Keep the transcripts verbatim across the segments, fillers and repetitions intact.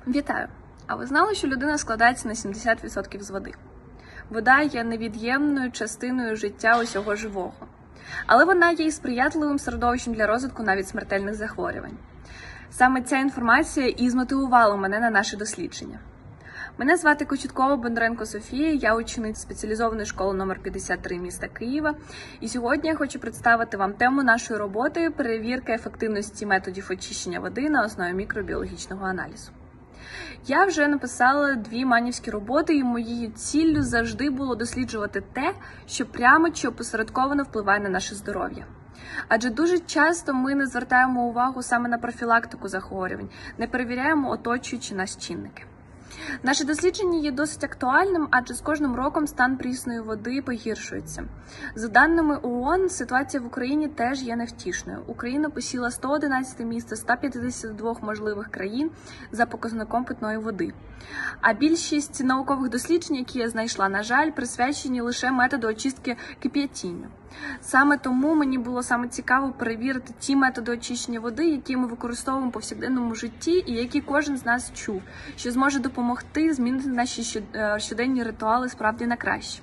Вітаю! А ви знали, що людина складається на сімдесят відсотків з води? Вода є невід'ємною частиною життя усього живого. Але вона є і сприятливим середовищем для розвитку навіть смертельних захворювань. Саме ця інформація і змотивувала мене на наше дослідження. Мене звати Кочеткова Бондаренко Софія, я учениця спеціалізованої школи номер п'ятдесят три міста Києва. І сьогодні я хочу представити вам тему нашої роботи – перевірка ефективності методів очищення води на основі мікробіологічного аналізу. Я вже написала дві манівські роботи, і моєю ціллю завжди було досліджувати те, що прямо чи опосередковано впливає на наше здоров'я. Адже дуже часто ми не звертаємо увагу саме на профілактику захворювань, не перевіряємо оточуючі нас чинники. Наше дослідження є досить актуальним, адже з кожним роком стан прісної води погіршується. За даними ООН, ситуація в Україні теж є невтішною. Україна посіла сто одинадцяте місце з ста п'ятдесяти двох можливих країн за показником питної води. А більшість наукових досліджень, які я знайшла, на жаль, присвячені лише методу очистки кип'ятінню. Саме тому мені було саме цікаво перевірити ті методи очищення води, які ми використовуємо в повсякденному житті і які кожен з нас чув, що зможе допомогти змінити наші щоденні ритуали справді на краще.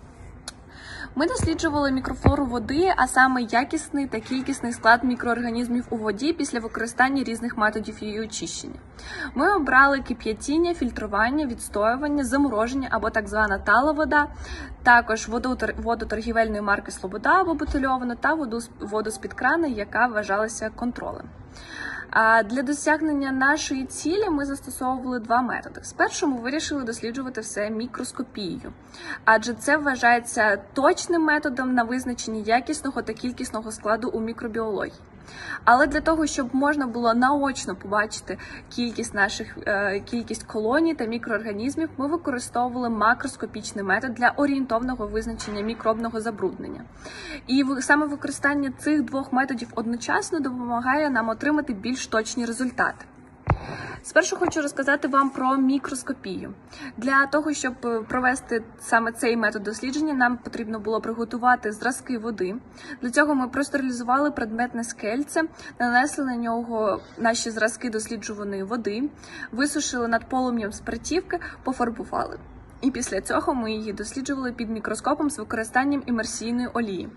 Ми досліджували мікрофлору води, а саме якісний та кількісний склад мікроорганізмів у воді після використання різних методів її очищення. Ми обрали кип'ятіння, фільтрування, відстоювання, замороження або так звана тала вода, також воду, воду торгівельної марки «Слобода» або бутильовану та воду, воду з-під крана, яка вважалася контролем. А для досягнення нашої цілі ми застосовували два методи. Спершу ми вирішили досліджувати все мікроскопією, адже це вважається точним методом на визначення якісного та кількісного складу у мікробіології. Але для того, щоб можна було наочно побачити кількість наших е, кількість колоній та мікроорганізмів, ми використовували макроскопічний метод для орієнтовного визначення мікробного забруднення. І саме використання цих двох методів одночасно допомагає нам отримати більш точні результати. Спершу хочу розказати вам про мікроскопію. Для того, щоб провести саме цей метод дослідження, нам потрібно було приготувати зразки води. Для цього ми простерилізували предметне скельце, нанесли на нього наші зразки досліджуваної води, висушили над полум'ям спиртівки, пофарбували. І після цього ми її досліджували під мікроскопом з використанням імерсійної олії.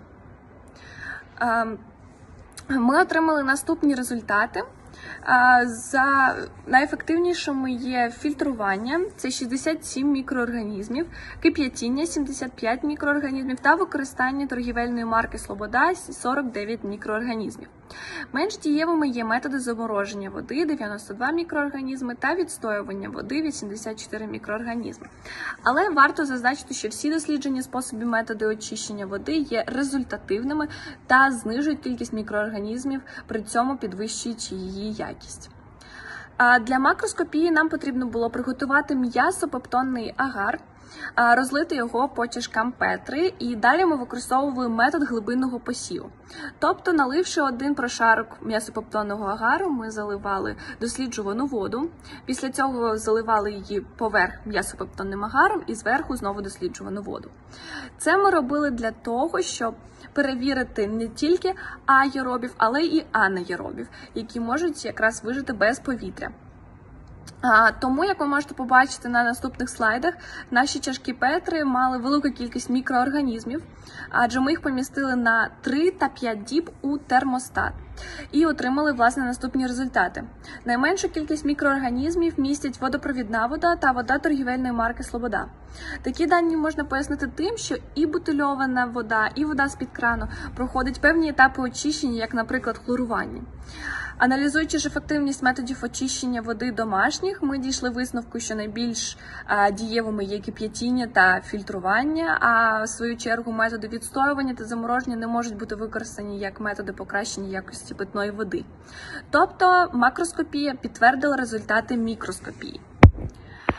Ми отримали наступні результати. За найефективнішими є фільтрування – це шістдесят сім мікроорганізмів, кип'ятіння – сімдесят п'ять мікроорганізмів та використання торгівельної марки «Слобода» – сорок дев'ять мікроорганізмів. Менш дієвими є методи замороження води – дев'яносто два мікроорганізми та відстоювання води – вісімдесят чотири мікроорганізми. Але варто зазначити, що всі досліджені способи методи очищення води є результативними та знижують кількість мікроорганізмів, при цьому підвищуючи її якість. А для макроскопії нам потрібно було приготувати м'ясо-пептонний агар, розлити його по чашкам Петри, і далі ми використовували метод глибинного посіву. Тобто, наливши один прошарок м'ясопептонного агару, ми заливали досліджувану воду, після цього заливали її поверх м'ясопептонним агаром і зверху знову досліджувану воду. Це ми робили для того, щоб перевірити не тільки аеробів, але і анаеробів, які можуть якраз вижити без повітря. А, тому, як ви можете побачити на наступних слайдах, наші чашки Петри мали велику кількість мікроорганізмів, адже ми їх помістили на три та п'ять діб у термостат і отримали, власне, наступні результати. Найменшу кількість мікроорганізмів містять водопровідна вода та вода торгівельної марки «Слобода». Такі дані можна пояснити тим, що і бутильована вода, і вода з-під крану проходить певні етапи очищення, як, наприклад, хлорування. Аналізуючи ж ефективність методів очищення води домашніх, ми дійшли висновку, що найбільш а, дієвими є кип'ятіння та фільтрування, а в свою чергу методи відстоювання та замороження не можуть бути використані як методи покращення якості питної води. Тобто макроскопія підтвердила результати мікроскопії.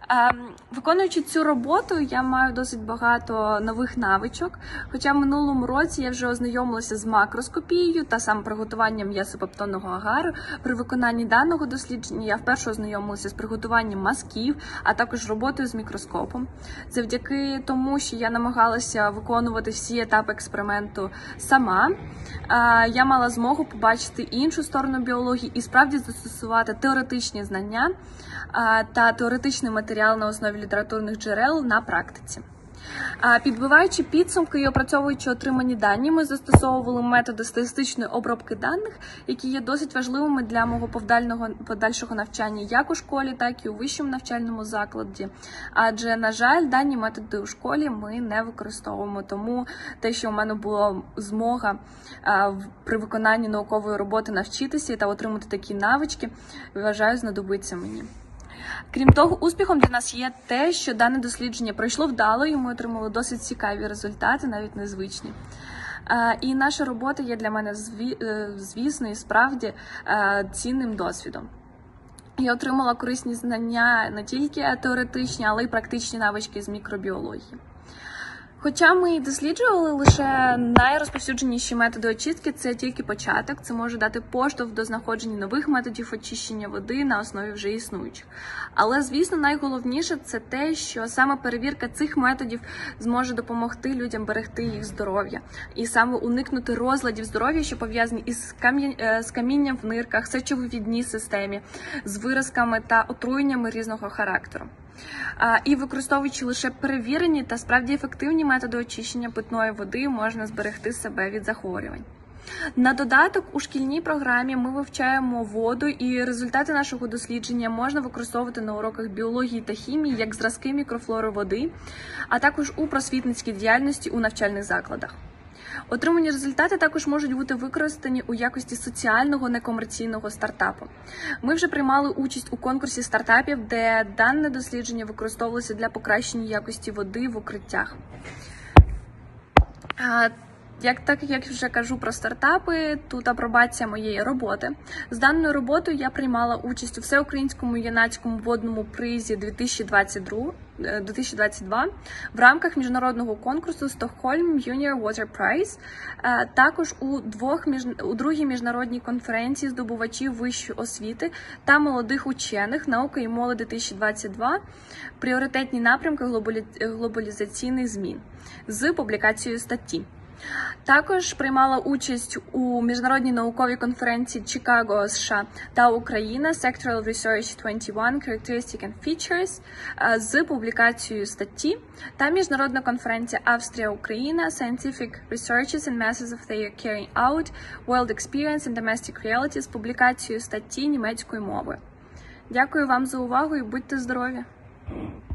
Виконуючи цю роботу, я маю досить багато нових навичок, хоча в минулому році я вже ознайомилася з макроскопією та саме приготуванням м'ясопептонного агару. При виконанні даного дослідження я вперше ознайомилася з приготуванням мазків, а також роботою з мікроскопом. Завдяки тому, що я намагалася виконувати всі етапи експерименту сама, я мала змогу побачити іншу сторону біології і справді застосувати теоретичні знання та теоретичний матеріал на основі літературних джерел на практиці. Підбиваючи підсумки і опрацьовуючи отримані дані, ми застосовували методи статистичної обробки даних, які є досить важливими для мого подальшого навчання як у школі, так і у вищому навчальному закладі. Адже, на жаль, дані методи у школі ми не використовуємо, тому те, що у мене була змога при виконанні наукової роботи навчитися та отримати такі навички, вважаю, знадобиться мені. Крім того, успіхом для нас є те, що дане дослідження пройшло вдало, і ми отримали досить цікаві результати, навіть незвичні. І наша робота є для мене, звісно, і справді цінним досвідом. Я отримала корисні знання не тільки теоретичні, але й практичні навички з мікробіології. Хоча ми і досліджували лише найрозповсюдженіші методи очистки, це тільки початок, це може дати поштовх до знаходження нових методів очищення води на основі вже існуючих. Але, звісно, найголовніше це те, що саме перевірка цих методів зможе допомогти людям берегти їх здоров'я і саме уникнути розладів здоров'я, що пов'язані із кам'я... з камінням в нирках, сечовивідній системі, з виразками та отруєннями різного характеру. І використовуючи лише перевірені та справді ефективні методи очищення питної води, можна зберегти себе від захворювань. На додаток, у шкільній програмі ми вивчаємо воду, і результати нашого дослідження можна використовувати на уроках біології та хімії як зразки мікрофлори води, а також у просвітницькій діяльності у навчальних закладах. Отримані результати також можуть бути використані у якості соціального некомерційного стартапу. Ми вже приймали участь у конкурсі стартапів, де дане дослідження використовувалося для покращення якості води в укриттях. Як, так як я вже кажу про стартапи, тут апробація моєї роботи. З даною роботою я приймала участь у всеукраїнському юнацькому водному призі дві тисячі двадцять два в рамках міжнародного конкурсу Stockholm Junior Water Prize, також у, двох, у другій міжнародній конференції здобувачів вищої освіти та молодих учених «Наука і молодь дві тисячі двадцять два. Пріоритетні напрямки глобалі... глобалізаційних змін» з публікацією статті. Також приймала участь у міжнародній науковій конференції Чикаго, США та Україна Sectoral Research двадцять один Characteristics and Features з публікацією статті та міжнародна конференція Австрія-Україна Scientific Researches and Methods of their Carrying Out World Experience and Domestic Reality з публікацією статті німецькою мовою. Дякую вам за увагу і будьте здорові!